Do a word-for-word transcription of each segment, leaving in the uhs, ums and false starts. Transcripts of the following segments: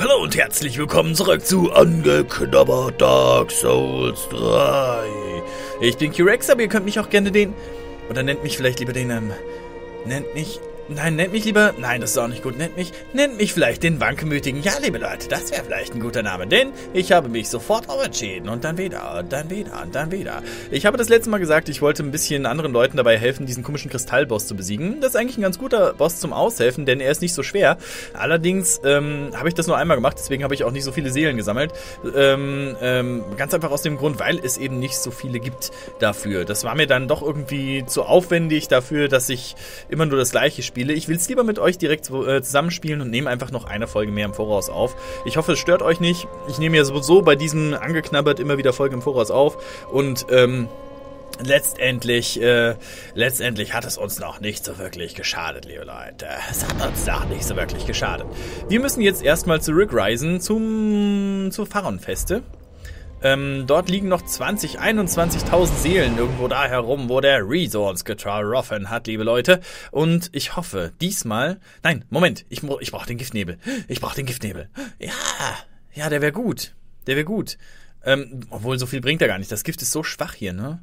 Hallo und herzlich willkommen zurück zu Angeknabbert Dark Souls drei. Ich bin Q-Rex, aber ihr könnt mich auch gerne den... Oder nennt mich vielleicht lieber den... Ähm, nennt mich... Nein, nennt mich lieber... Nein, das ist auch nicht gut. Nennt mich... Nennt mich vielleicht den Wankemütigen. Ja, liebe Leute, das wäre vielleicht ein guter Name. Denn ich habe mich sofort auch entschieden. Und dann wieder, und dann wieder, und dann wieder. Ich habe das letzte Mal gesagt, ich wollte ein bisschen anderen Leuten dabei helfen, diesen komischen Kristallboss zu besiegen. Das ist eigentlich ein ganz guter Boss zum Aushelfen, denn er ist nicht so schwer. Allerdings ähm, habe ich das nur einmal gemacht, deswegen habe ich auch nicht so viele Seelen gesammelt. Ähm, ähm, ganz einfach aus dem Grund, weil es eben nicht so viele gibt dafür. Das war mir dann doch irgendwie zu aufwendig dafür, dass ich immer nur das Gleiche spiele. Ich will es lieber mit euch direkt äh, zusammenspielen und nehme einfach noch eine Folge mehr im Voraus auf. Ich hoffe, es stört euch nicht. Ich nehme ja sowieso bei diesem Angeknabbert immer wieder Folgen im Voraus auf. Und ähm, letztendlich, äh, letztendlich hat es uns noch nicht so wirklich geschadet, liebe Leute. Es hat uns noch nicht so wirklich geschadet. Wir müssen jetzt erstmal zurückreisen zum, zur Pharaonfeste. Ähm, dort liegen noch zwanzig, einundzwanzigtausend Seelen irgendwo da herum, wo der Rezo uns getroffen hat, liebe Leute. Und ich hoffe, diesmal... Nein, Moment, ich, ich brauche den Giftnebel. Ich brauche den Giftnebel. Ja, ja, der wäre gut. Der wäre gut. Ähm, obwohl, so viel bringt er gar nicht. Das Gift ist so schwach hier, ne?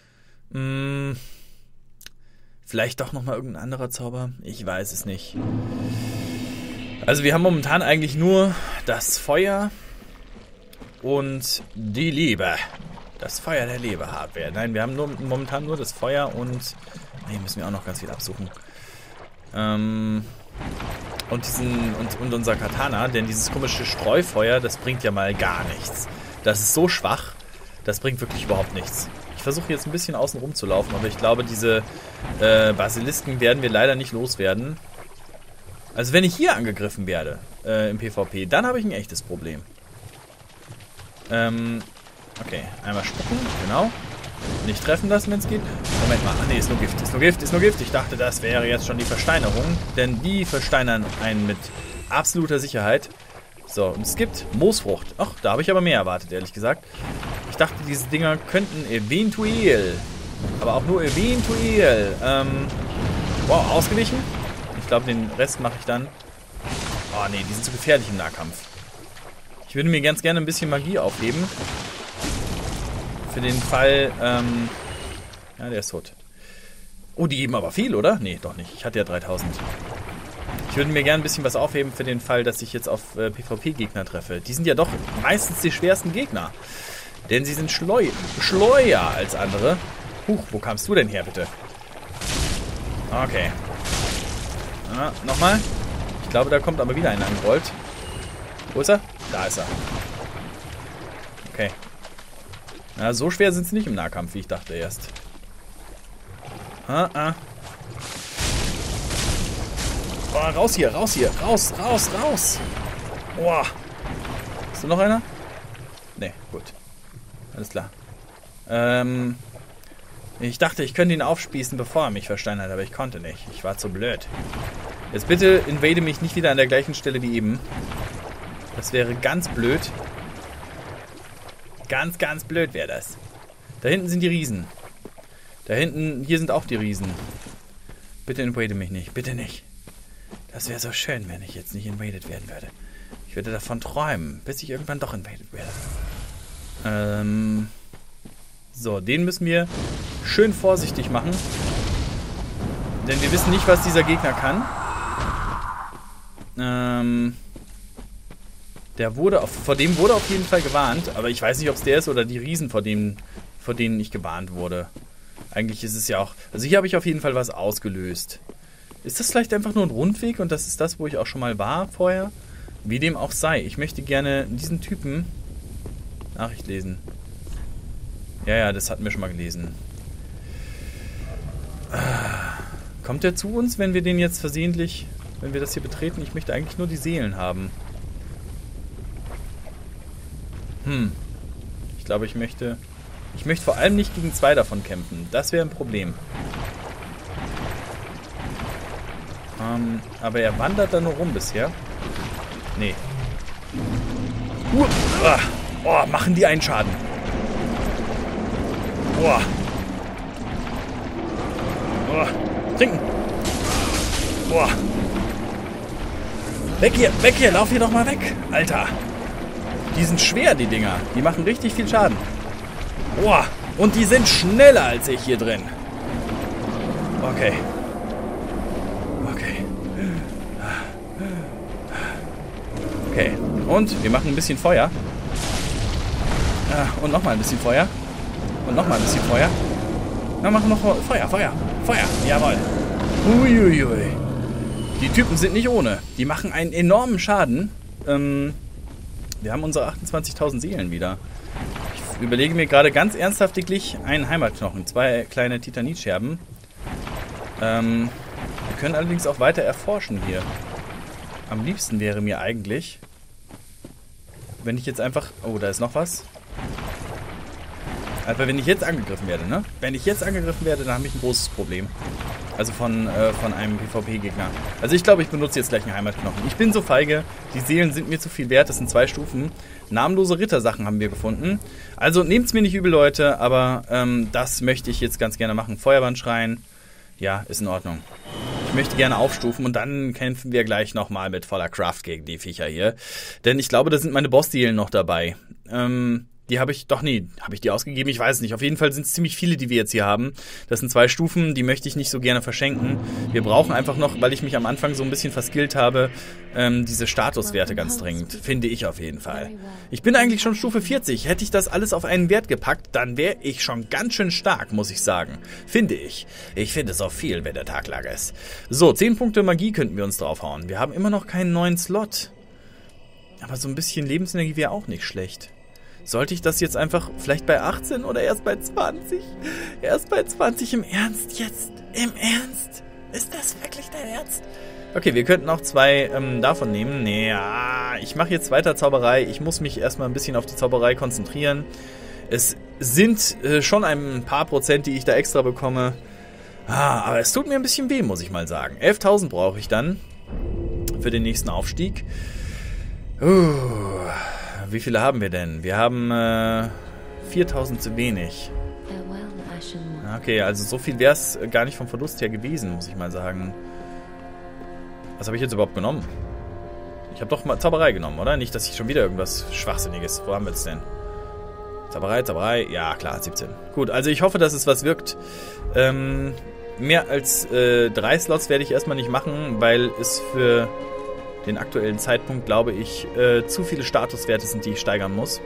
Hm, vielleicht doch nochmal irgendein anderer Zauber? Ich weiß es nicht. Also wir haben momentan eigentlich nur das Feuer... und die Liebe. Das Feuer der Liebe haben wir. Nein, wir haben nur, momentan nur das Feuer und... Hier müssen wir auch noch ganz viel absuchen. Ähm, und, diesen, und, und unser Katana, denn dieses komische Streufeuer, das bringt ja mal gar nichts. Das ist so schwach, das bringt wirklich überhaupt nichts. Ich versuche jetzt ein bisschen außen rum zu laufen, aber ich glaube, diese äh, Basilisken werden wir leider nicht loswerden. Also wenn ich hier angegriffen werde äh, im PvP, dann habe ich ein echtes Problem. Ähm, okay, einmal spucken, genau. Nicht treffen lassen, wenn es geht. Moment mal, ach nee, ist nur Gift, ist nur Gift, ist nur Gift. Ich dachte, das wäre jetzt schon die Versteinerung, denn die versteinern einen mit absoluter Sicherheit. So, und es gibt Moosfrucht. Ach, da habe ich aber mehr erwartet, ehrlich gesagt. Ich dachte, diese Dinger könnten eventuell, aber auch nur eventuell, ähm, wow, ausgewichen. Ich glaube, den Rest mache ich dann. Oh nee, die sind zu gefährlich im Nahkampf. Ich würde mir ganz gerne ein bisschen Magie aufheben. Für den Fall, ähm... ja, der ist tot. Oh, die geben aber viel, oder? Nee, doch nicht. Ich hatte ja dreitausend. Ich würde mir gerne ein bisschen was aufheben für den Fall, dass ich jetzt auf äh, PvP-Gegner treffe. Die sind ja doch meistens die schwersten Gegner. Denn sie sind schleu schleuer als andere. Huch, wo kamst du denn her, bitte? Okay. Ah, nochmal. Ich glaube, da kommt aber wieder einer angerollt. Wo ist er? Da ist er. Okay. Na, so schwer sind sie nicht im Nahkampf, wie ich dachte erst. Ah, ah. Oh, raus hier, raus hier. Raus, raus, raus. Boah. Ist da noch einer? Nee, gut. Alles klar. Ähm... Ich dachte, ich könnte ihn aufspießen, bevor er mich versteinert, aber ich konnte nicht. Ich war zu blöd. Jetzt bitte invade mich nicht wieder an der gleichen Stelle wie eben. Das wäre ganz blöd. Ganz, ganz blöd wäre das. Da hinten sind die Riesen. Da hinten, hier sind auch die Riesen. Bitte invade mich nicht, bitte nicht. Das wäre so schön, wenn ich jetzt nicht invaded werden würde. Ich würde davon träumen, bis ich irgendwann doch invaded werde. Ähm... So, den müssen wir schön vorsichtig machen. Denn wir wissen nicht, was dieser Gegner kann. Ähm... Der wurde auf, vor dem wurde auf jeden Fall gewarnt, aber ich weiß nicht, ob es der ist oder die Riesen, vor, dem, vor denen ich gewarnt wurde. Eigentlich ist es ja auch... Also hier habe ich auf jeden Fall was ausgelöst. Ist das vielleicht einfach nur ein Rundweg und das ist das, wo ich auch schon mal war vorher? Wie dem auch sei. Ich möchte gerne diesen Typen... Nachricht lesen. Ja, ja, das hatten wir schon mal gelesen. Kommt der zu uns, wenn wir den jetzt versehentlich... Wenn wir das hier betreten? Ich möchte eigentlich nur die Seelen haben. Hm. Ich glaube, ich möchte... Ich möchte vor allem nicht gegen zwei davon kämpfen. Das wäre ein Problem. Ähm, aber er wandert da nur rum bisher. Nee. Uh, ah, oh, machen die einen Schaden. Boah. Boah. Trinken. Boah. Weg hier, weg hier, lauf hier doch mal weg. Alter. Die sind schwer, die Dinger. Die machen richtig viel Schaden. Boah. Und die sind schneller als ich hier drin. Okay. Okay. Okay. Und wir machen ein bisschen Feuer. Und nochmal ein bisschen Feuer. Und nochmal ein bisschen Feuer. Dann machen wir noch Feuer, Feuer, Feuer. Jawohl. Uiuiui. Die Typen sind nicht ohne. Die machen einen enormen Schaden. Ähm, wir haben unsere achtundzwanzigtausend Seelen wieder. Ich überlege mir gerade ganz ernsthaftig einen Heimatknochen. Zwei kleine Titanitscherben. Ähm, wir können allerdings auch weiter erforschen hier. Am liebsten wäre mir eigentlich, wenn ich jetzt einfach... Oh, da ist noch was. Aber wenn ich jetzt angegriffen werde, ne? Wenn ich jetzt angegriffen werde, dann habe ich ein großes Problem. Also von, äh, von einem PvP-Gegner. Also ich glaube, ich benutze jetzt gleich einen Heimatknochen. Ich bin so feige. Die Seelen sind mir zu viel wert. Das sind zwei Stufen. Namenlose Rittersachen haben wir gefunden. Also nehmt es mir nicht übel, Leute. Aber ähm, das möchte ich jetzt ganz gerne machen. Feuerwandschrein. Ja, ist in Ordnung. Ich möchte gerne aufstufen und dann kämpfen wir gleich nochmal mit voller Kraft gegen die Viecher hier. Denn ich glaube, da sind meine Bossseelen noch dabei. Ähm... Die habe ich, doch nie, habe ich die ausgegeben? Ich weiß es nicht. Auf jeden Fall sind es ziemlich viele, die wir jetzt hier haben. Das sind zwei Stufen, die möchte ich nicht so gerne verschenken. Wir brauchen einfach noch, weil ich mich am Anfang so ein bisschen verskillt habe, ähm, diese Statuswerte ganz dringend. Finde ich auf jeden Fall. Ich bin eigentlich schon Stufe vierzig. Hätte ich das alles auf einen Wert gepackt, dann wäre ich schon ganz schön stark, muss ich sagen. Finde ich. Ich finde es auch viel, wenn der Tag lang ist. So, zehn Punkte Magie könnten wir uns draufhauen. Wir haben immer noch keinen neuen Slot. Aber so ein bisschen Lebensenergie wäre auch nicht schlecht. Sollte ich das jetzt einfach vielleicht bei achtzehn oder erst bei zwanzig? Erst bei zwanzig im Ernst jetzt? Im Ernst? Ist das wirklich dein Ernst? Okay, wir könnten auch zwei ähm, davon nehmen. Nee, ja, ich mache jetzt weiter Zauberei. Ich muss mich erstmal ein bisschen auf die Zauberei konzentrieren. Es sind äh, schon ein paar Prozent, die ich da extra bekomme. Ah, aber es tut mir ein bisschen weh, muss ich mal sagen. elftausend brauche ich dann für den nächsten Aufstieg. Uh... Wie viele haben wir denn? Wir haben äh, viertausend zu wenig. Okay, also so viel wäre es gar nicht vom Verlust her gewesen, muss ich mal sagen. Was habe ich jetzt überhaupt genommen? Ich habe doch mal Zauberei genommen, oder? Nicht, dass ich schon wieder irgendwas Schwachsinniges... Wo haben wir es denn? Zauberei, Zauberei... Ja, klar, siebzehn. Gut, also ich hoffe, dass es was wirkt. Ähm, mehr als äh, drei Slots werde ich erstmal nicht machen, weil es für... den aktuellen Zeitpunkt, glaube ich, äh, zu viele Statuswerte sind, die ich steigern muss.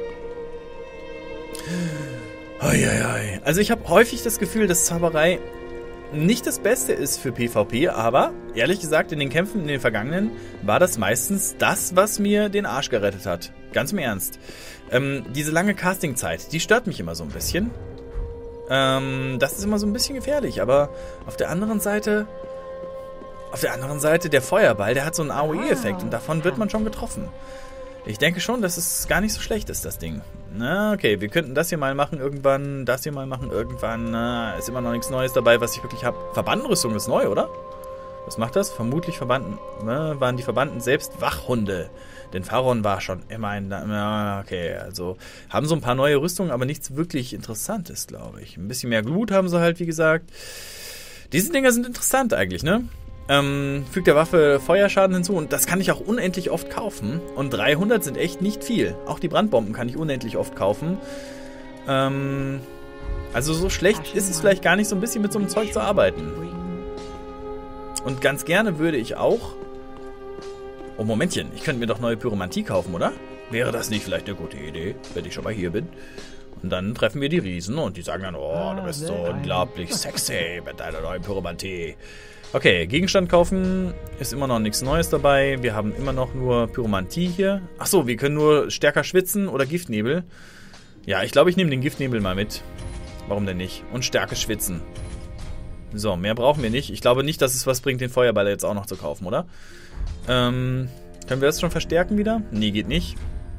Eieiei. Also ich habe häufig das Gefühl, dass Zauberei nicht das Beste ist für PvP, aber ehrlich gesagt, in den Kämpfen in den vergangenen war das meistens das, was mir den Arsch gerettet hat. Ganz im Ernst. Ähm, diese lange Castingzeit, die stört mich immer so ein bisschen. Ähm, das ist immer so ein bisschen gefährlich, aber auf der anderen Seite... Auf der anderen Seite, der Feuerball, der hat so einen A O E-Effekt und davon wird man schon getroffen. Ich denke schon, dass es gar nicht so schlecht ist, das Ding. Na, okay, wir könnten das hier mal machen irgendwann, das hier mal machen irgendwann. Na, ist immer noch nichts Neues dabei, was ich wirklich habe. Verbandenrüstung ist neu, oder? Was macht das? Vermutlich Verbanden, na, waren die Verbanden selbst Wachhunde. Denn Pharaon war schon immer ein... Na, okay, also haben so ein paar neue Rüstungen, aber nichts wirklich Interessantes, glaube ich. Ein bisschen mehr Glut haben sie halt, wie gesagt. Diese Dinger sind interessant eigentlich, ne? Ähm, fügt der Waffe Feuerschaden hinzu und das kann ich auch unendlich oft kaufen. Und dreihundert sind echt nicht viel. Auch die Brandbomben kann ich unendlich oft kaufen. Ähm, also so schlecht ist es vielleicht gar nicht, so ein bisschen mit so einem Zeug zu arbeiten. Und ganz gerne würde ich auch... Oh, Momentchen, ich könnte mir doch neue Pyromantie kaufen, oder? Wäre das nicht vielleicht eine gute Idee, wenn ich schon mal hier bin? Und dann treffen wir die Riesen und die sagen dann, oh, du bist so unglaublich sexy mit deiner neuen Pyromantie. Okay, Gegenstand kaufen, ist immer noch nichts Neues dabei. Wir haben immer noch nur Pyromantie hier. Achso, wir können nur stärker schwitzen oder Giftnebel. Ja, ich glaube, ich nehme den Giftnebel mal mit. Warum denn nicht? Und stärker schwitzen. So, mehr brauchen wir nicht. Ich glaube nicht, dass es was bringt, den Feuerball jetzt auch noch zu kaufen, oder? Ähm, können wir das schon verstärken wieder? Nee, geht nicht.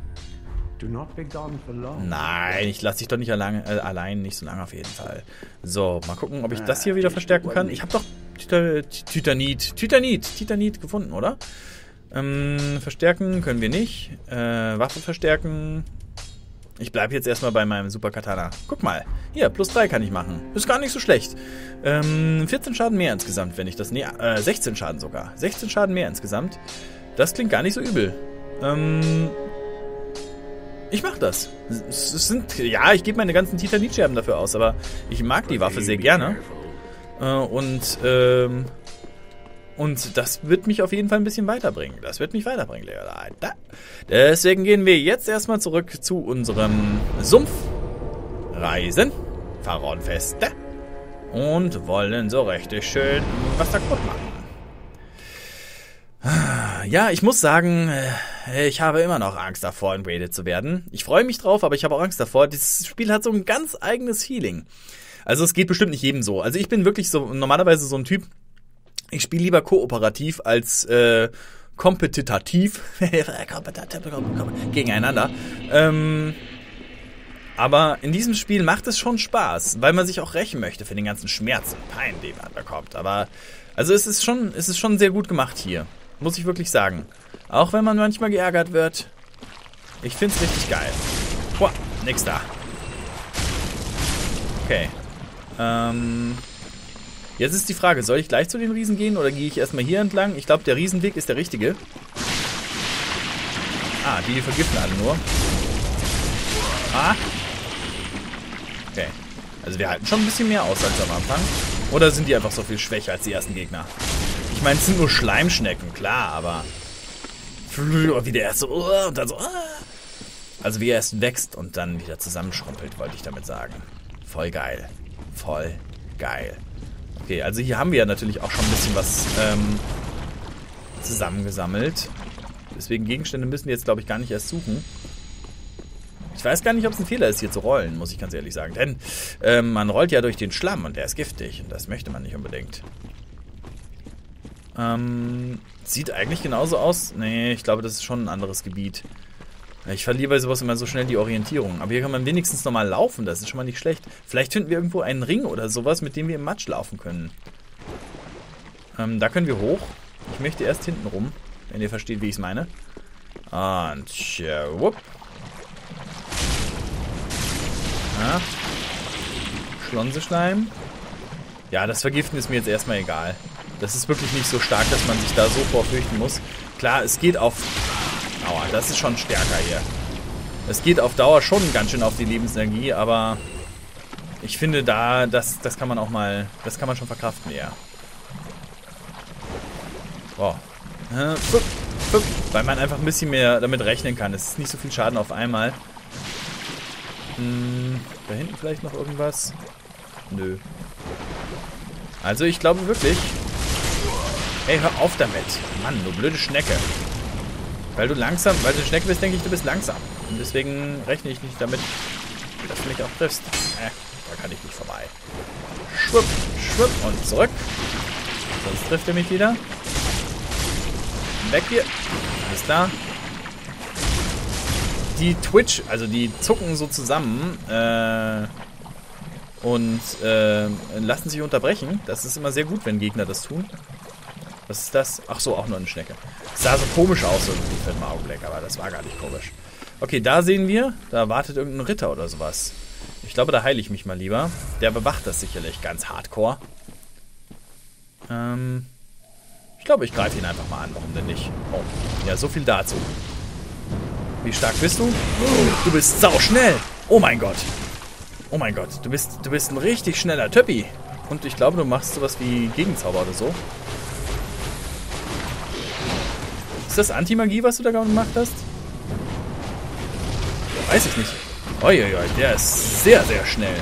Nein, ich lasse dich doch nicht allein, äh, allein, nicht so lange auf jeden Fall. So, mal gucken, ob ich das hier wieder verstärken kann. Ich habe doch Titanit, Titanit, Titanit gefunden, oder? Ähm, verstärken können wir nicht. Äh, Waffe verstärken. Ich bleibe jetzt erstmal bei meinem Super Katana. Guck mal, hier, plus drei kann ich machen. Ist gar nicht so schlecht. Ähm, vierzehn Schaden mehr insgesamt, wenn ich das... Nee, äh, sechzehn Schaden sogar. sechzehn Schaden mehr insgesamt. Das klingt gar nicht so übel. Ähm... Ich mach das. Es sind, ja, ich gebe meine ganzen Titanitscherben dafür aus, aber ich mag die Waffe sehr gerne. Äh, und, ähm... Und das wird mich auf jeden Fall ein bisschen weiterbringen. Das wird mich weiterbringen, Leute. Deswegen gehen wir jetzt erstmal zurück zu unserem Sumpfreisen. Pharaonfeste. Und wollen so richtig schön was da kaputt machen. Ja, ich muss sagen, ich habe immer noch Angst davor, invaded zu werden. Ich freue mich drauf, aber ich habe auch Angst davor. Dieses Spiel hat so ein ganz eigenes Feeling. Also es geht bestimmt nicht jedem so. Also ich bin wirklich so normalerweise so ein Typ, ich spiele lieber kooperativ als äh, kompetitiv gegeneinander. Ähm, aber in diesem Spiel macht es schon Spaß, weil man sich auch rächen möchte für den ganzen Schmerz und Pein, den man bekommt. Aber also es ist schon, es ist schon sehr gut gemacht hier, muss ich wirklich sagen. Auch wenn man manchmal geärgert wird. Ich find's richtig geil. Boah, nix da. Okay. Ähm... Jetzt ist die Frage, soll ich gleich zu den Riesen gehen oder gehe ich erstmal hier entlang? Ich glaube, der Riesenweg ist der richtige. Ah, die, die vergiften alle nur. Ah. Okay. Also wir halten schon ein bisschen mehr aus als am Anfang. Oder sind die einfach so viel schwächer als die ersten Gegner? Ich meine, es sind nur Schleimschnecken, klar, aber... Wie der erst so... Und dann so... Also wie er erst wächst und dann wieder zusammenschrumpelt, wollte ich damit sagen. Voll geil. Voll geil. Okay, also hier haben wir ja natürlich auch schon ein bisschen was ähm, zusammengesammelt. Deswegen Gegenstände müssen wir jetzt, glaube ich, gar nicht erst suchen. Ich weiß gar nicht, ob es ein Fehler ist, hier zu rollen, muss ich ganz ehrlich sagen. Denn ähm, man rollt ja durch den Schlamm und der ist giftig. Und das möchte man nicht unbedingt. Ähm, sieht eigentlich genauso aus. Nee, ich glaube, das ist schon ein anderes Gebiet. Ich verliere bei sowas immer so schnell die Orientierung. Aber hier kann man wenigstens nochmal laufen. Das ist schon mal nicht schlecht. Vielleicht finden wir irgendwo einen Ring oder sowas, mit dem wir im Matsch laufen können. Ähm, da können wir hoch. Ich möchte erst hinten rum, wenn ihr versteht, wie ich es meine. Und schwupp. Ja. Schlonseschleim. Ja, das Vergiften ist mir jetzt erstmal egal. Das ist wirklich nicht so stark, dass man sich da so vorfürchten muss. Klar, es geht auf... Aua, das ist schon stärker hier. Es geht auf Dauer schon ganz schön auf die Lebensenergie, aber ich finde da, das, das kann man auch mal, das kann man schon verkraften eher. Wow. Äh, fupp, fupp, weil man einfach ein bisschen mehr damit rechnen kann. Es ist nicht so viel Schaden auf einmal. Hm, da hinten vielleicht noch irgendwas? Nö. Also ich glaube wirklich... Ey, hör auf damit. Mann, du blöde Schnecke. Weil du langsam, weil du eine Schnecke bist, denke ich, du bist langsam. Und deswegen rechne ich nicht damit, dass du mich auch triffst. Äh, da kann ich nicht vorbei. Schwupp, schwupp und zurück. Sonst trifft er mich wieder. Weg hier. Alles klar. Die Twitch, also die zucken so zusammen äh, und äh, lassen sich unterbrechen. Das ist immer sehr gut, wenn Gegner das tun. Was ist das? Ach so, auch nur eine Schnecke. Das sah so komisch aus irgendwie für einen Augenblick, aber das war gar nicht komisch. Okay, da sehen wir, da wartet irgendein Ritter oder sowas. Ich glaube, da heile ich mich mal lieber. Der bewacht das sicherlich ganz hardcore. Ähm, ich glaube, ich greife ihn einfach mal an. Warum denn nicht? Oh, ja, so viel dazu. Wie stark bist du? Du bist sauschnell. Oh mein Gott. Oh mein Gott, du bist, du bist ein richtig schneller Töppi. Und ich glaube, du machst sowas wie Gegenzauber oder so. Ist das Anti-Magie, was du da gemacht hast? Weiß ich nicht. Uiuiui, der ist sehr, sehr schnell.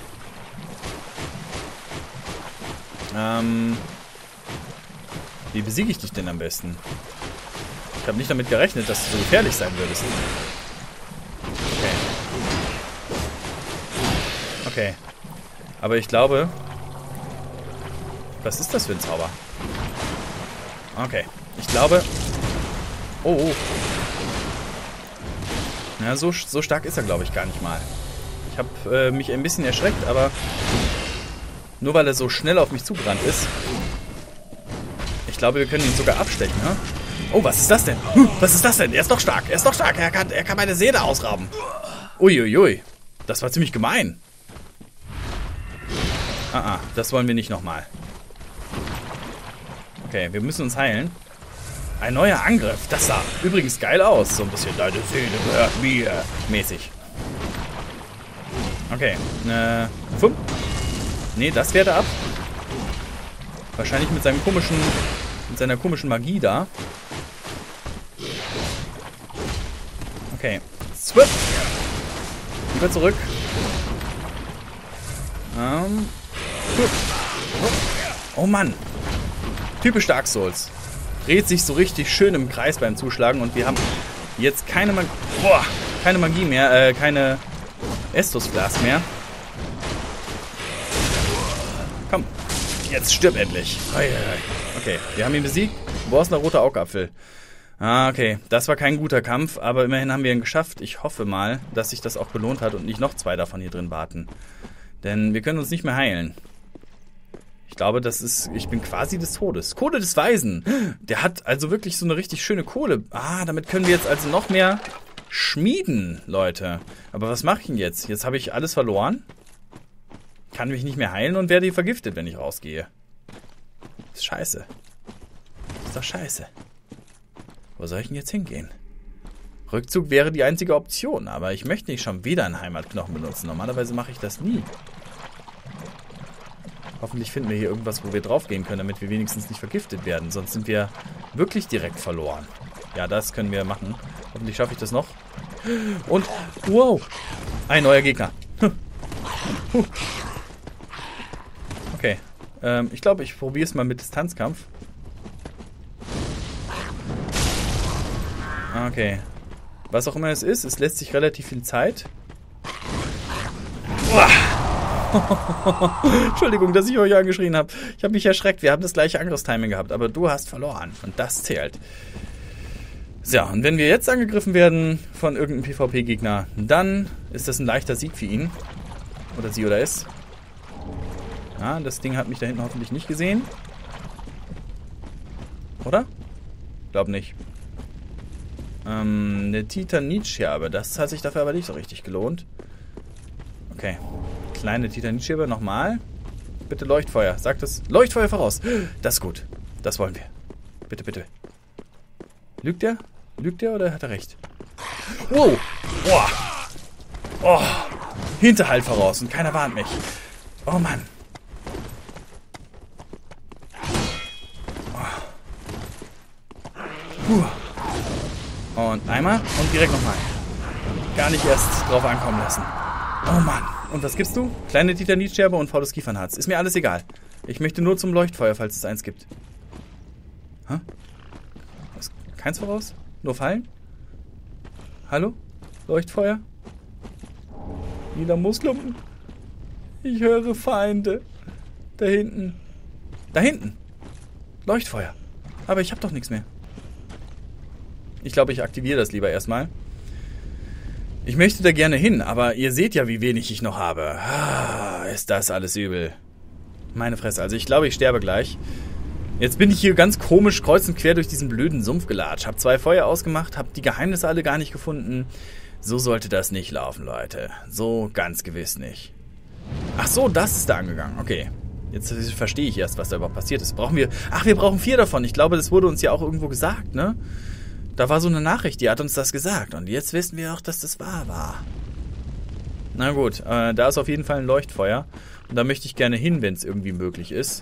Ähm, wie besiege ich dich denn am besten? Ich habe nicht damit gerechnet, dass du so gefährlich sein würdest. Okay. Okay. Aber ich glaube... Was ist das für ein Zauber? Okay. Ich glaube... Oh, oh. Ja, so, so stark ist er, glaube ich, gar nicht mal. Ich habe äh, mich ein bisschen erschreckt, aber nur weil er so schnell auf mich zugerannt ist. Ich glaube, wir können ihn sogar abstechen, ne? Oh, was ist das denn? Huh, was ist das denn? Er ist doch stark, er ist doch stark. Er kann, er kann meine Seele ausrauben. Uiuiui. Das war ziemlich gemein. Ah, ah, das wollen wir nicht nochmal. Okay, wir müssen uns heilen. Ein neuer Angriff. Das sah übrigens geil aus. So ein bisschen, deine Seele gehört mir. Mäßig. Okay. Äh, fünf. Nee, das wehrt er ab. Wahrscheinlich mit seinem komischen, mit seiner komischen Magie da. Okay. Swip. Lieber zurück. Ähm. Oh Mann. Typisch Dark Souls. Dreht sich so richtig schön im Kreis beim Zuschlagen und wir haben jetzt keine Magie, boah, keine Magie mehr, äh, keine Estus-Glas mehr. Komm, jetzt stirb endlich. Okay, wir haben ihn besiegt. Wo ist der rote Augapfel? Ah, okay, das war kein guter Kampf, aber immerhin haben wir ihn geschafft. Ich hoffe mal, dass sich das auch belohnt hat und nicht noch zwei davon hier drin warten. Denn wir können uns nicht mehr heilen. Ich glaube, das ist... Ich bin quasi des Todes. Kohle des Weisen. Der hat also wirklich so eine richtig schöne Kohle. Ah, damit können wir jetzt also noch mehr schmieden, Leute. Aber was mache ich denn jetzt? Jetzt habe ich alles verloren. Kann mich nicht mehr heilen und werde vergiftet, wenn ich rausgehe. Das ist scheiße. Das ist doch scheiße. Wo soll ich denn jetzt hingehen? Rückzug wäre die einzige Option, aber ich möchte nicht schon wieder einen Heimatknochen benutzen. Normalerweise mache ich das nie. Hoffentlich finden wir hier irgendwas, wo wir draufgehen können, damit wir wenigstens nicht vergiftet werden. Sonst sind wir wirklich direkt verloren. Ja, das können wir machen. Hoffentlich schaffe ich das noch. Und, wow, ein neuer Gegner. Okay, ähm, ich glaube, ich probiere es mal mit Distanzkampf. Okay. Was auch immer es ist, es lässt sich relativ viel Zeit. Entschuldigung, dass ich euch angeschrien habe. Ich habe mich erschreckt. Wir haben das gleiche Angriffstiming gehabt, aber du hast verloren. Und das zählt. So, und wenn wir jetzt angegriffen werden von irgendeinem PvP-Gegner, dann ist das ein leichter Sieg für ihn. Oder sie oder es. Ja, das Ding hat mich da hinten hoffentlich nicht gesehen. Oder? Glaub nicht. Ähm, eine Titanitscherbe. Das hat sich dafür aber nicht so richtig gelohnt. Okay. Kleine Titanitscherbe nochmal. Bitte Leuchtfeuer. Sagt es. Leuchtfeuer voraus. Das ist gut. Das wollen wir. Bitte, bitte. Lügt der? Lügt der oder hat er recht? Wow. Oh. Oh. Hinterhalt voraus und keiner warnt mich. Oh Mann. Oh. Und einmal und direkt nochmal. Gar nicht erst drauf ankommen lassen. Oh Mann. Und was gibst du? Kleine Titanitscherbe und faules Kiefernharz. Ist mir alles egal. Ich möchte nur zum Leuchtfeuer, falls es eins gibt. Hä? Was? Keins voraus? Nur Fallen? Hallo? Leuchtfeuer? Lila Moosklumpen? Ich höre Feinde. Da hinten. Da hinten. Leuchtfeuer. Aber ich habe doch nichts mehr. Ich glaube, ich aktiviere das lieber erstmal. Ich möchte da gerne hin, aber ihr seht ja, wie wenig ich noch habe. Ah, ist das alles übel. Meine Fresse, also ich glaube, ich sterbe gleich. Jetzt bin ich hier ganz komisch kreuz und quer durch diesen blöden Sumpf gelatscht. Hab zwei Feuer ausgemacht, hab die Geheimnisse alle gar nicht gefunden. So sollte das nicht laufen, Leute. So ganz gewiss nicht. Ach so, das ist da angegangen. Okay. Jetzt verstehe ich erst, was da überhaupt passiert ist. Brauchen wir... Ach, wir brauchen vier davon. Ich glaube, das wurde uns ja auch irgendwo gesagt, ne? Da war so eine Nachricht, die hat uns das gesagt. Und jetzt wissen wir auch, dass das wahr war. Na gut, äh, da ist auf jeden Fall ein Leuchtfeuer. Und da möchte ich gerne hin, wenn es irgendwie möglich ist.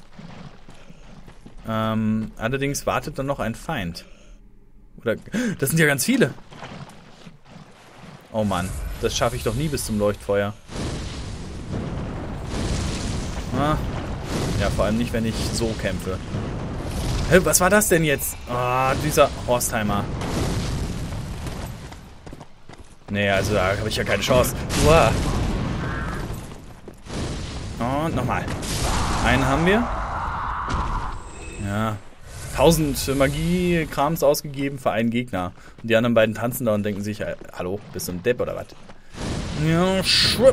Ähm, allerdings wartet dann noch ein Feind. Oder... Das sind ja ganz viele. Oh Mann, das schaffe ich doch nie bis zum Leuchtfeuer. Ah. Ja, vor allem nicht, wenn ich so kämpfe. Hä, was war das denn jetzt? Ah, oh, dieser Horstheimer. Nee, also da habe ich ja keine Chance. Uah. Und nochmal. Einen haben wir. Ja. Tausend Magie-Krams ausgegeben für einen Gegner. Und die anderen beiden tanzen da und denken sich, hallo, bist du ein Depp oder was? Ja, schwupp.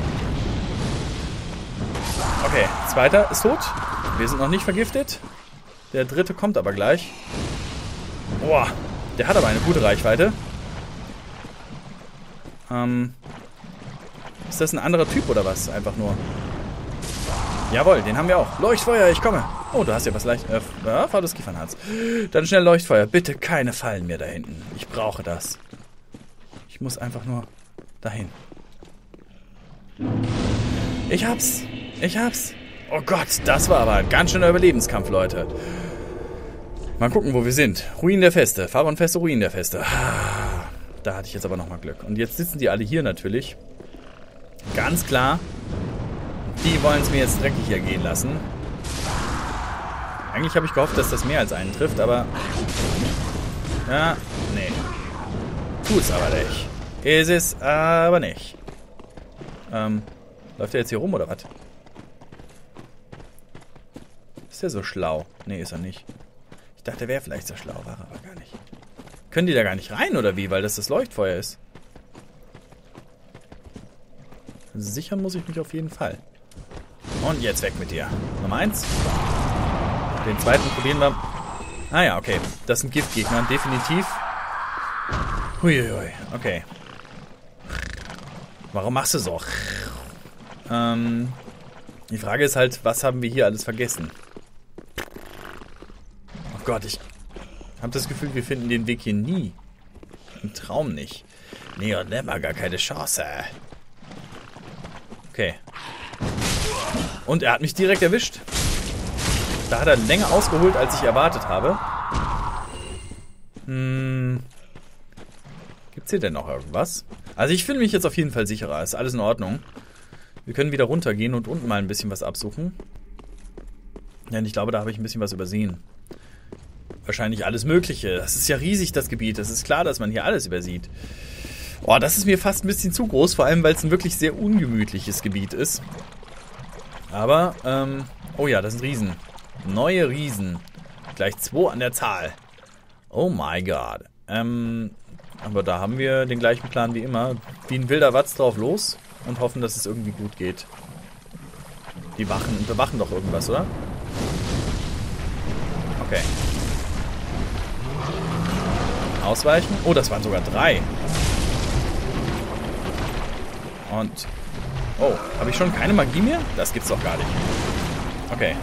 Okay, zweiter ist tot. Wir sind noch nicht vergiftet. Der dritte kommt aber gleich. Boah, der hat aber eine gute Reichweite. Ähm, ist das ein anderer Typ oder was? Einfach nur. Jawohl, den haben wir auch. Leuchtfeuer, ich komme. Oh, du hast ja was leicht... Äh, ja, Fahrtes Kiefernharz. Dann schnell Leuchtfeuer. Bitte keine Fallen mehr da hinten. Ich brauche das. Ich muss einfach nur dahin. Ich hab's. Ich hab's. Oh Gott, das war aber ein ganz schöner Überlebenskampf, Leute. Mal gucken, wo wir sind. Ruinen der Feste. Pharaonfeste, Ruinen der Feste. Da hatte ich jetzt aber nochmal Glück. Und jetzt sitzen die alle hier natürlich. Ganz klar. Die wollen es mir jetzt dreckig hier gehen lassen. Eigentlich habe ich gehofft, dass das mehr als einen trifft, aber... Ja, nee. Tut's aber nicht. Ist es aber nicht. Ähm, läuft der jetzt hier rum, oder was? Ist der so schlau? Nee, ist er nicht. Ich dachte, er wäre vielleicht so schlau, war er aber gar nicht. Können die da gar nicht rein, oder wie? Weil das das Leuchtfeuer ist. Sichern muss ich mich auf jeden Fall. Und jetzt weg mit dir. Nummer eins. Den zweiten probieren wir. Ah ja, okay. Das sind Giftgegner, definitiv. Huiuiui, okay. Warum machst du so? Ähm, die Frage ist halt, was haben wir hier alles vergessen? Oh Gott, ich habe das Gefühl, wir finden den Weg hier nie. Im Traum nicht. Nee, und nimmer gar keine Chance. Okay. Und er hat mich direkt erwischt. Da hat er länger ausgeholt, als ich erwartet habe. Hm. Gibt's hier denn noch irgendwas? Also ich fühle mich jetzt auf jeden Fall sicherer. Ist alles in Ordnung. Wir können wieder runtergehen und unten mal ein bisschen was absuchen. Denn ich glaube, da habe ich ein bisschen was übersehen. Wahrscheinlich alles Mögliche. Das ist ja riesig, das Gebiet. Das ist klar, dass man hier alles übersieht. Oh, das ist mir fast ein bisschen zu groß. Vor allem, weil es ein wirklich sehr ungemütliches Gebiet ist. Aber, ähm... oh ja, das sind Riesen. Neue Riesen. Gleich zwei an der Zahl. Oh my God. Ähm... Aber da haben wir den gleichen Plan wie immer. Wie ein wilder Watz drauf los und hoffen, dass es irgendwie gut geht. Die wachen, bewachen doch irgendwas, oder? Okay. Ausweichen. Oh, das waren sogar drei. Und... oh, habe ich schon keine Magie mehr? Das gibt's doch gar nicht. Okay.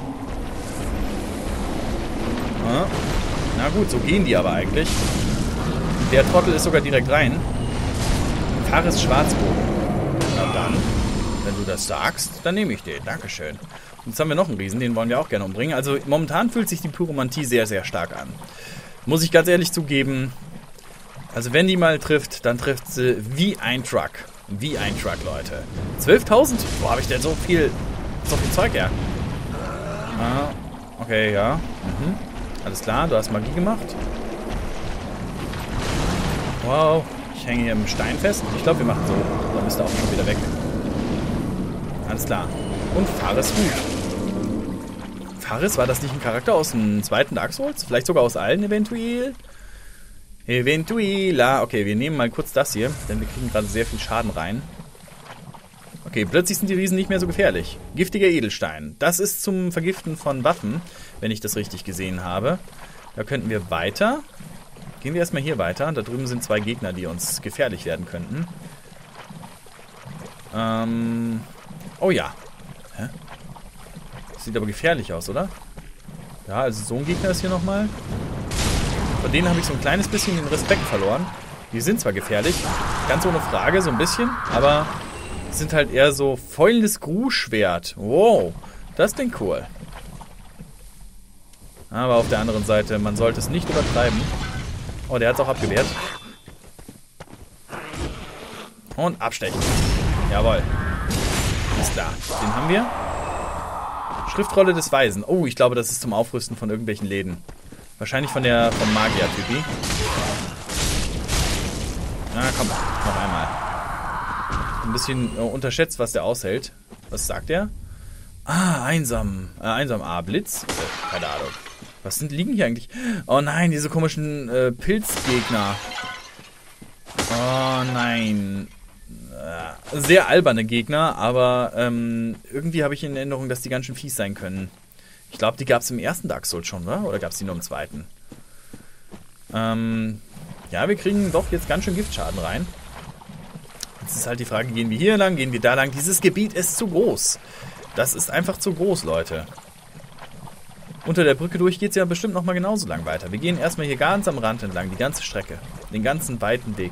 Na gut, so gehen die aber eigentlich. Der Trottel ist sogar direkt rein. Fares Schwarzbogen. Na dann, wenn du das sagst, dann nehme ich den. Dankeschön. Und jetzt haben wir noch einen Riesen, den wollen wir auch gerne umbringen. Also momentan fühlt sich die Pyromantie sehr, sehr stark an. Muss ich ganz ehrlich zugeben. Also wenn die mal trifft, dann trifft sie wie ein Truck. Wie ein Truck, Leute. zwölftausend? Wo habe ich denn so viel, so viel Zeug her? Ah, okay, ja. Mhm. Alles klar, du hast Magie gemacht. Wow, ich hänge hier im Stein fest. Ich glaube, wir machen so. Dann ist er auch schon wieder weg. Alles klar. Und Fares Hut. Fares, war das nicht ein Charakter aus dem zweiten Dark Souls? Vielleicht sogar aus allen eventuell? Eventuell. Okay, wir nehmen mal kurz das hier, denn wir kriegen gerade sehr viel Schaden rein. Okay, plötzlich sind die Riesen nicht mehr so gefährlich. Giftiger Edelstein. Das ist zum Vergiften von Waffen, wenn ich das richtig gesehen habe. Da könnten wir weiter... Gehen wir erstmal hier weiter. Da drüben sind zwei Gegner, die uns gefährlich werden könnten. Ähm. Oh ja. Hä? Sieht aber gefährlich aus, oder? Ja, also so ein Gegner ist hier nochmal. Von denen habe ich so ein kleines bisschen den Respekt verloren. Die sind zwar gefährlich, ganz ohne Frage, so ein bisschen, aber sind halt eher so fäulendes Gruschwert. Wow, das klingt cool. Aber auf der anderen Seite, man sollte es nicht übertreiben. Oh, der hat es auch abgewehrt. Und abstechen. Jawohl. Ist klar. Den haben wir. Schriftrolle des Weisen. Oh, ich glaube, das ist zum Aufrüsten von irgendwelchen Läden. Wahrscheinlich von der vom Magier-Typi. Na komm, noch einmal. Ein bisschen äh, unterschätzt, was der aushält. Was sagt der? Ah, einsam. Äh, einsam. Ah, Blitz. Äh, keine Ahnung. Was sind, liegen hier eigentlich? Oh nein, diese komischen äh, Pilzgegner. Oh nein. Äh, sehr alberne Gegner, aber ähm, irgendwie habe ich in Erinnerung, dass die ganz schön fies sein können. Ich glaube, die gab es im ersten Dark Souls schon, oder? Oder gab es die nur im zweiten? Ähm, ja, wir kriegen doch jetzt ganz schön Giftschaden rein. Jetzt ist halt die Frage, gehen wir hier lang, gehen wir da lang? Dieses Gebiet ist zu groß. Das ist einfach zu groß, Leute. Unter der Brücke durch geht es ja bestimmt nochmal genauso lang weiter. Wir gehen erstmal hier ganz am Rand entlang, die ganze Strecke. Den ganzen weiten Weg.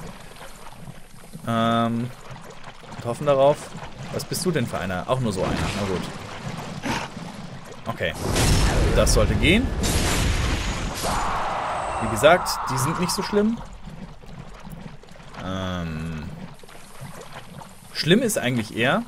Ähm, und hoffen darauf. Was bist du denn für einer? Auch nur so einer. Na gut. Okay. Das sollte gehen. Wie gesagt, die sind nicht so schlimm. Ähm, schlimm ist eigentlich eher,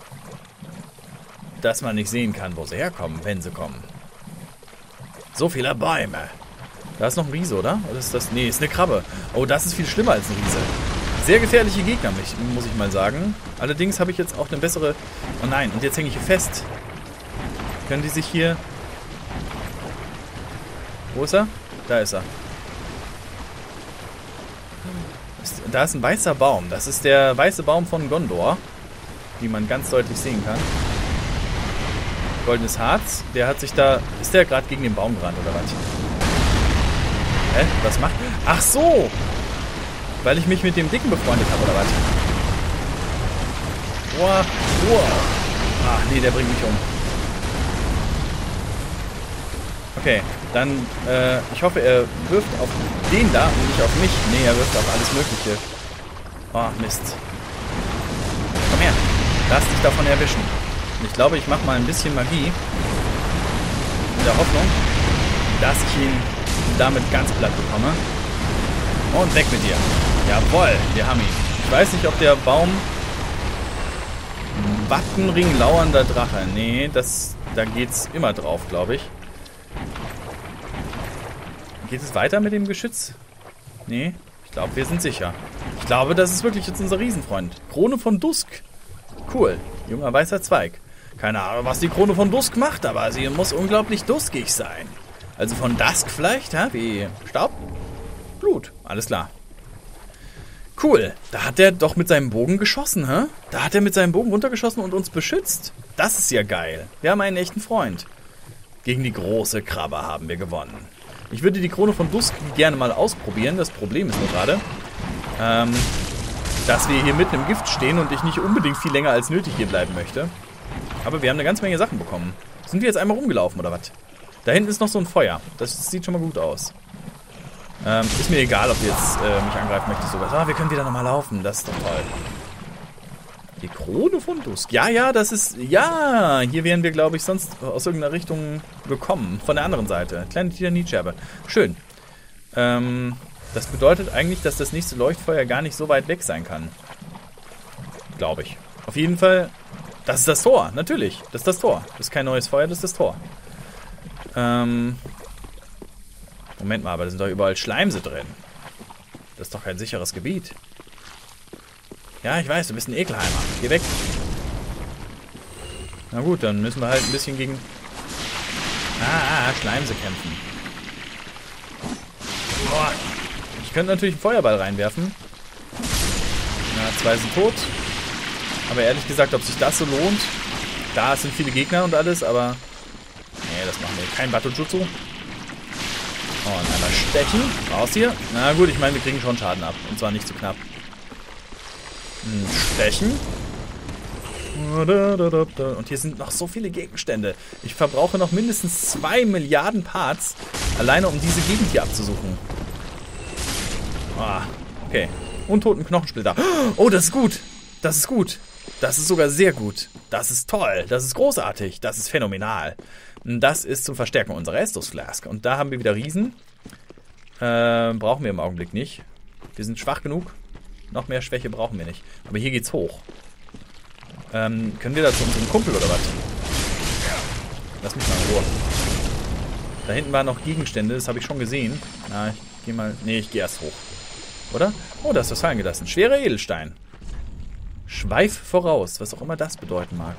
dass man nicht sehen kann, wo sie herkommen, wenn sie kommen. So viele Bäume. Da ist noch ein Riese, oder? Oder ist das? Nee, ist eine Krabbe. Oh, das ist viel schlimmer als ein Riese. Sehr gefährliche Gegner, muss ich mal sagen. Allerdings habe ich jetzt auch eine bessere... Oh nein, und jetzt hänge ich hier fest. Können die sich hier... Wo ist er? Da ist er. Da ist ein weißer Baum. Das ist der weiße Baum von Gondor, wie man ganz deutlich sehen kann. Goldenes Harz. Der hat sich da... Ist der gerade gegen den Baum gerannt, oder was? Hä? Was macht... Ach so! Weil ich mich mit dem Dicken befreundet habe, oder was? Boah. Boah. Ach nee, der bringt mich um. Okay, dann, äh, ich hoffe, er wirft auf den da und nicht auf mich. Nee, er wirft auf alles Mögliche. Oh, Mist. Komm her. Lass dich davon erwischen. Ich glaube, ich mache mal ein bisschen Magie. In der Hoffnung, dass ich ihn damit ganz platt bekomme. Und weg mit dir. Jawohl, wir haben ihn. Ich weiß nicht, ob der Baum... Wattenring lauernder Drache. Nee, das, da geht's immer drauf, glaube ich. Geht es weiter mit dem Geschütz? Nee, ich glaube, wir sind sicher. Ich glaube, das ist wirklich jetzt unser Riesenfreund. Krone von Dusk. Cool. Junger weißer Zweig. Keine Ahnung, was die Krone von Dusk macht, aber sie muss unglaublich duskig sein. Also von Dusk vielleicht, ha? Wie Staub? Blut. Alles klar. Cool. Da hat er doch mit seinem Bogen geschossen, hä? Da hat er mit seinem Bogen runtergeschossen und uns beschützt. Das ist ja geil. Wir haben einen echten Freund. Gegen die große Krabbe haben wir gewonnen. Ich würde die Krone von Dusk gerne mal ausprobieren. Das Problem ist nur gerade, ähm, dass wir hier mitten im Gift stehen und ich nicht unbedingt viel länger als nötig hier bleiben möchte. Aber wir haben eine ganze Menge Sachen bekommen. Sind wir jetzt einmal rumgelaufen, oder was? Da hinten ist noch so ein Feuer. Das sieht schon mal gut aus. Ähm, ist mir egal, ob du jetzt äh, mich angreifen möchtest. Sogar. Ah, wir können wieder nochmal laufen. Das ist doch toll. Die Krone von Dusk. Ja, ja, das ist... Ja, hier wären wir, glaube ich, sonst aus irgendeiner Richtung gekommen. Von der anderen Seite. Kleine Titanitscherbe. Schön. Ähm, das bedeutet eigentlich, dass das nächste Leuchtfeuer gar nicht so weit weg sein kann. Glaube ich. Auf jeden Fall... Das ist das Tor. Natürlich. Das ist das Tor. Das ist kein neues Feuer, das ist das Tor. Ähm... Moment mal, aber da sind doch überall Schleimse drin. Das ist doch kein sicheres Gebiet. Ja, ich weiß, du bist ein Ekelheimer. Geh weg. Na gut, dann müssen wir halt ein bisschen gegen... Ah, ah Schleimse kämpfen. Boah. Ich könnte natürlich einen Feuerball reinwerfen. Na, zwei sind tot. Aber ehrlich gesagt, ob sich das so lohnt... Da sind viele Gegner und alles, aber... Nee, das machen wir. Kein Batojutsu. Und einmal stechen. Raus hier. Na gut, ich meine, wir kriegen schon Schaden ab. Und zwar nicht zu knapp. Stechen. Und hier sind noch so viele Gegenstände. Ich verbrauche noch mindestens zwei Milliarden Parts, alleine um diese Gegend hier abzusuchen. Ah, okay. Untoten Knochensplitter. Oh, das ist gut. Das ist gut. Das ist sogar sehr gut. Das ist toll. Das ist großartig. Das ist phänomenal. Das ist zum Verstärken unserer Estus Flask. Und da haben wir wieder Riesen. Äh, brauchen wir im Augenblick nicht. Wir sind schwach genug. Noch mehr Schwäche brauchen wir nicht. Aber hier geht's hoch. Ähm, können wir da zu unserem Kumpel oder was? Lass mich mal in Ruhe. Da hinten waren noch Gegenstände, das habe ich schon gesehen. Na, ich gehe mal... Nee, ich gehe erst hoch. Oder? Oh, da ist was fallen gelassen. Schwerer Edelstein. Schweif voraus, was auch immer das bedeuten mag.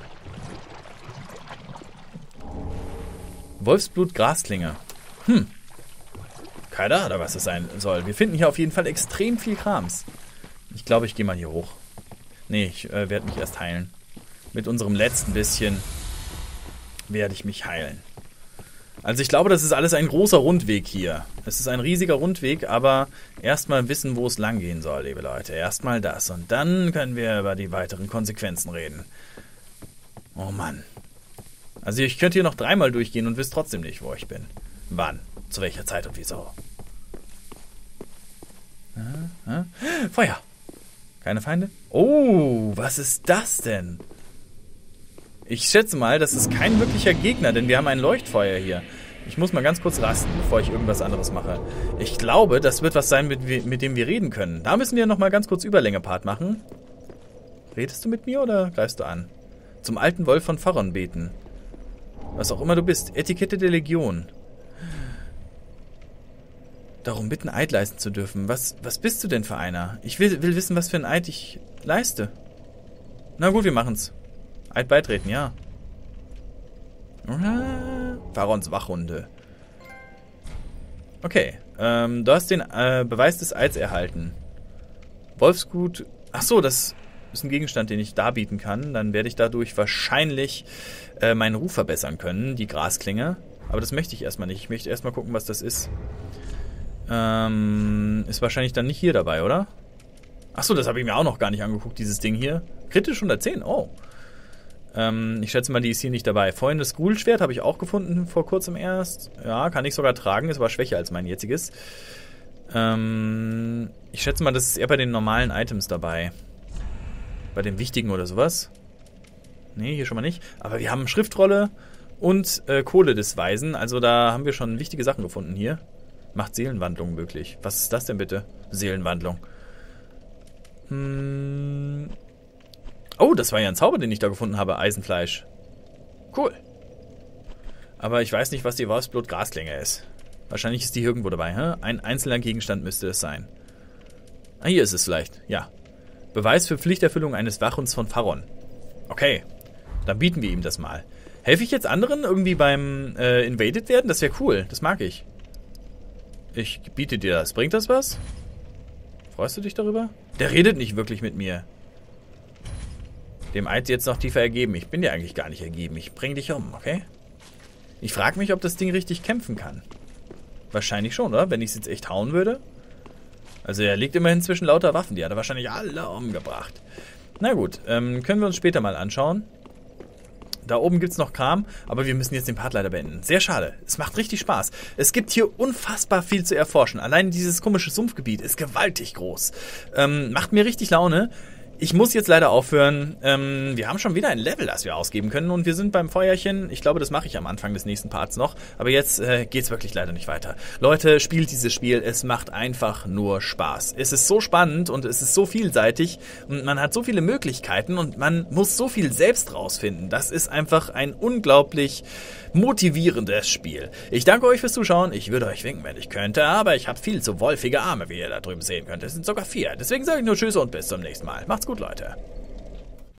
Wolfsblut Grasklinge. Hm. Keine Ahnung, was das sein soll. Wir finden hier auf jeden Fall extrem viel Krams. Ich glaube, ich gehe mal hier hoch. Nee, ich äh, werde mich erst heilen. Mit unserem letzten bisschen werde ich mich heilen. Also ich glaube, das ist alles ein großer Rundweg hier. Es ist ein riesiger Rundweg, aber erstmal wissen, wo es lang gehen soll, liebe Leute. Erstmal das und dann können wir über die weiteren Konsequenzen reden. Oh Mann. Also ich könnte hier noch dreimal durchgehen und wisst trotzdem nicht, wo ich bin. Wann, zu welcher Zeit und wieso. Äh, äh. Feuer. Keine Feinde? Oh, was ist das denn? Ich schätze mal, das ist kein wirklicher Gegner, denn wir haben ein Leuchtfeuer hier. Ich muss mal ganz kurz rasten, bevor ich irgendwas anderes mache. Ich glaube, das wird was sein, mit, mit dem wir reden können. Da müssen wir noch mal ganz kurz Überlänge-Part machen. Redest du mit mir oder greifst du an? Zum alten Wolf von Pharon beten. Was auch immer du bist. Etikette der Legion. Darum bitten, Eid leisten zu dürfen. Was, was bist du denn für einer? Ich will, will wissen, was für ein Eid ich leiste. Na gut, wir machen's. Eid beitreten, ja. Pharaons Wachhunde. Okay, ähm, du hast den äh, Beweis des Eids erhalten. Wolfsgut. Ach so, das ist ein Gegenstand, den ich darbieten kann. Dann werde ich dadurch wahrscheinlich äh, meinen Ruf verbessern können, die Grasklinge. Aber das möchte ich erstmal nicht. Ich möchte erstmal gucken, was das ist. Ähm, ist wahrscheinlich dann nicht hier dabei, oder? Ach so, das habe ich mir auch noch gar nicht angeguckt, dieses Ding hier. Kritisch hundertzehn, oh. Ähm, ich schätze mal, die ist hier nicht dabei. Vorhin das Ghoul-Schwert habe ich auch gefunden, vor kurzem erst. Ja, kann ich sogar tragen, ist aber schwächer als mein jetziges. Ähm, ich schätze mal, das ist eher bei den normalen Items dabei. Bei den wichtigen oder sowas. Nee, hier schon mal nicht. Aber wir haben Schriftrolle und äh, Kohle des Weisen. Also da haben wir schon wichtige Sachen gefunden hier. Macht Seelenwandlung möglich. Was ist das denn bitte? Seelenwandlung. Hm... Oh, das war ja ein Zauber, den ich da gefunden habe. Eisenfleisch. Cool. Aber ich weiß nicht, was die Wolfsblut-Grasklinge ist. Wahrscheinlich ist die irgendwo dabei. Hä? Ein einzelner Gegenstand müsste es sein. Ah, hier ist es vielleicht. Ja. Beweis für Pflichterfüllung eines Wachhunds von Pharon. Okay. Dann bieten wir ihm das mal. Helfe ich jetzt anderen irgendwie beim äh, Invaded werden? Das wäre cool. Das mag ich. Ich biete dir das. Bringt das was? Freust du dich darüber? Der redet nicht wirklich mit mir. Dem Eid jetzt noch tiefer ergeben. Ich bin dir eigentlich gar nicht ergeben. Ich bring dich um, okay? Ich frage mich, ob das Ding richtig kämpfen kann. Wahrscheinlich schon, oder? Wenn ich es jetzt echt hauen würde. Also er liegt immerhin zwischen lauter Waffen. Die hat er wahrscheinlich alle umgebracht. Na gut, ähm, können wir uns später mal anschauen. Da oben gibt es noch Kram, aber wir müssen jetzt den Part leider beenden. Sehr schade. Es macht richtig Spaß. Es gibt hier unfassbar viel zu erforschen. Allein dieses komische Sumpfgebiet ist gewaltig groß. Ähm, macht mir richtig Laune. Ich muss jetzt leider aufhören. Ähm, wir haben schon wieder ein Level, das wir ausgeben können und wir sind beim Feuerchen. Ich glaube, das mache ich am Anfang des nächsten Parts noch. Aber jetzt äh, geht's wirklich leider nicht weiter. Leute, spielt dieses Spiel. Es macht einfach nur Spaß. Es ist so spannend und es ist so vielseitig und man hat so viele Möglichkeiten und man muss so viel selbst rausfinden. Das ist einfach ein unglaublich motivierendes Spiel. Ich danke euch fürs Zuschauen. Ich würde euch winken, wenn ich könnte, aber ich habe viel zu wolfige Arme, wie ihr da drüben sehen könnt. Es sind sogar vier. Deswegen sage ich nur Tschüss und bis zum nächsten Mal. Macht's gut, Leute.